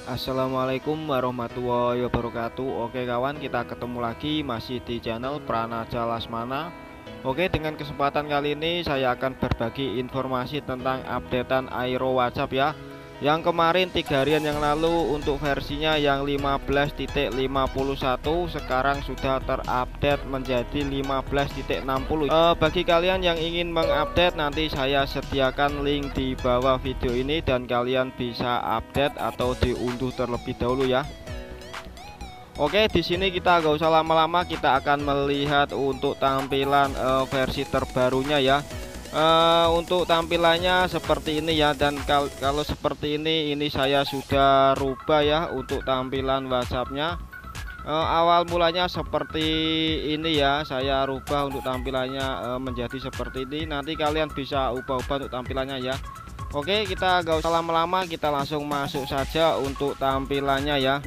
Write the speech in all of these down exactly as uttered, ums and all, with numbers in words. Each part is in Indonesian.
Assalamualaikum warahmatullahi wabarakatuh. Oke kawan, kita ketemu lagi masih di channel Pranaja Lasmana. Oke, dengan kesempatan kali ini saya akan berbagi informasi tentang updatean Aero WhatsApp ya. Yang kemarin tiga harian yang lalu untuk versinya yang lima belas titik lima puluh satu sekarang sudah terupdate menjadi lima belas titik enam puluh. e, Bagi kalian yang ingin mengupdate, nanti saya sediakan link di bawah video ini dan kalian bisa update atau diunduh terlebih dahulu ya. Oke, di sini kita gak usah lama-lama, kita akan melihat untuk tampilan e, versi terbarunya ya. Uh, untuk tampilannya seperti ini ya, dan kal kalau seperti ini ini saya sudah rubah ya untuk tampilan WhatsAppnya. Uh, awal mulanya seperti ini ya, saya rubah untuk tampilannya uh, menjadi seperti ini. Nanti kalian bisa ubah-ubah untuk tampilannya ya. Oke, kita gak usah lama-lama, kita langsung masuk saja untuk tampilannya ya.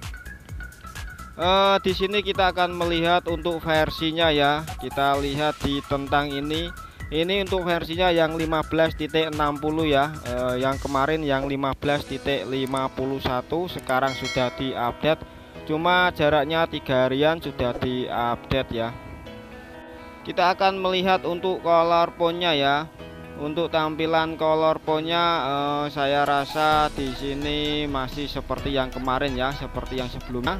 Uh, di sini kita akan melihat untuk versinya ya. Kita lihat di tentang ini. Ini untuk versinya yang lima belas titik enam puluh ya. eh, Yang kemarin yang lima belas titik lima puluh satu sekarang sudah diupdate. Cuma jaraknya tiga harian sudah diupdate ya. Kita akan melihat untuk color fontnya ya. Untuk tampilan color fontnya eh, saya rasa di sini masih seperti yang kemarin ya, seperti yang sebelumnya.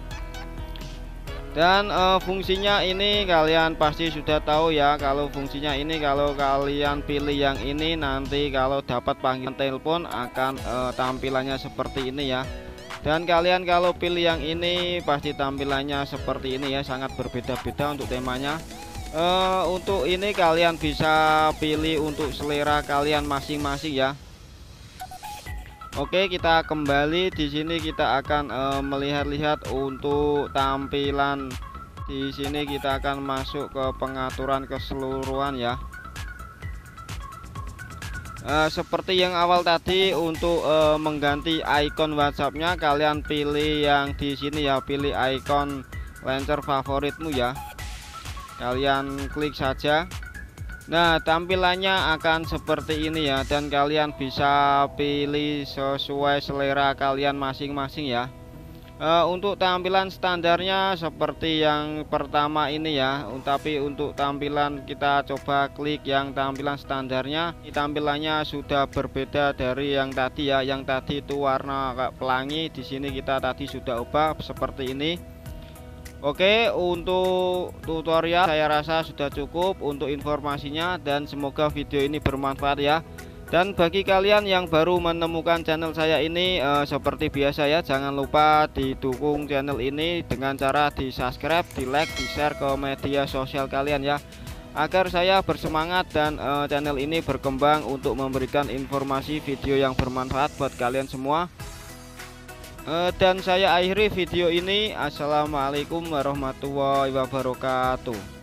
Dan uh, fungsinya ini kalian pasti sudah tahu ya. Kalau fungsinya ini, kalau kalian pilih yang ini, nanti kalau dapat panggilan telepon akan uh, tampilannya seperti ini ya. Dan kalian kalau pilih yang ini pasti tampilannya seperti ini ya, sangat berbeda-beda untuk temanya. uh, Untuk ini kalian bisa pilih untuk selera kalian masing-masing ya. Oke, kita kembali di sini, kita akan uh, melihat-lihat untuk tampilan. Di sini kita akan masuk ke pengaturan keseluruhan ya. Uh, seperti yang awal tadi, untuk uh, mengganti icon WhatsAppnya kalian pilih yang di sini ya, pilih icon launcher favoritmu ya. Kalian klik saja. Nah, tampilannya akan seperti ini ya, dan kalian bisa pilih sesuai selera kalian masing-masing ya. e, Untuk tampilan standarnya seperti yang pertama ini ya, tapi untuk tampilan kita coba klik yang tampilan standarnya. Tampilannya sudah berbeda dari yang tadi ya. Yang tadi itu warna pelangi, di sini kita tadi sudah ubah seperti ini. Oke, untuk tutorial saya rasa sudah cukup untuk informasinya, dan semoga video ini bermanfaat ya. Dan bagi kalian yang baru menemukan channel saya ini, eh, seperti biasa ya, jangan lupa didukung channel ini dengan cara di subscribe, di like, di share ke media sosial kalian ya, agar saya bersemangat dan eh, channel ini berkembang untuk memberikan informasi video yang bermanfaat buat kalian semua. Uh, dan saya akhiri video ini. Assalamualaikum warahmatullahi wabarakatuh.